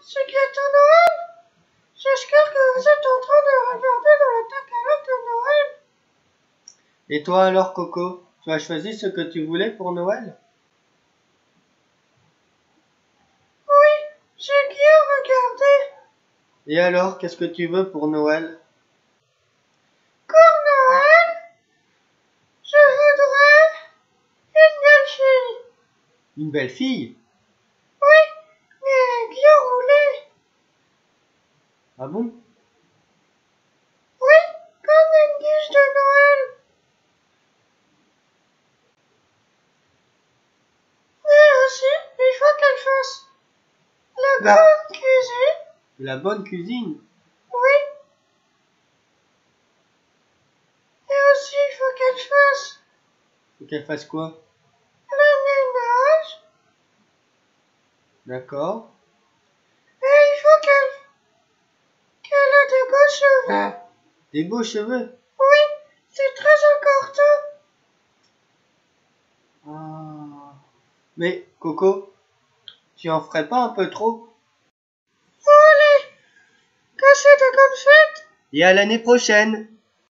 c'est bientôt Noël. J'espère que vous êtes en train de regarder dans le catalogue de Noël. Et toi alors, Coco, tu as choisi ce que tu voulais pour Noël? Oui, j'ai bien regardé. Et alors, qu'est-ce que tu veux pour Noël? Pour Noël, je voudrais une belle fille. Une belle fille? Oui, mais bien roulée. Ah bon? Oui, comme une biche de Noël. Mais aussi, il faut qu'elle fasse la bonne cuisine. La bonne cuisine? Oui, et aussi il faut qu'elle fasse Faut qu'elle fasse quoi? le ménage. D'accord. Et il faut qu'elle ait des beaux cheveux. Des beaux cheveux? Oui, c'est très important. Ah. Mais, Coco, tu en ferais pas un peu trop? Bon allez, que c'est de comme fête. Et à l'année prochaine!